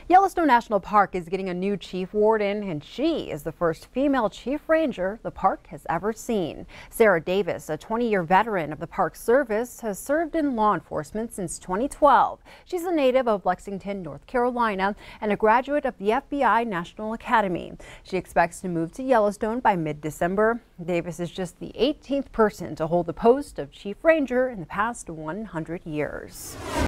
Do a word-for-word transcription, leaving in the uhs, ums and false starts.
Yellowstone National Park is getting a new chief warden, and she is the first female chief ranger the park has ever seen. Sarah Davis, a twenty-year veteran of the Park Service, has served in law enforcement since twenty twelve. She's a native of Lexington, North Carolina, and a graduate of the F B I National Academy. She expects to move to Yellowstone by mid-December. Davis is just the eighteenth person to hold the post of chief ranger in the past one hundred years.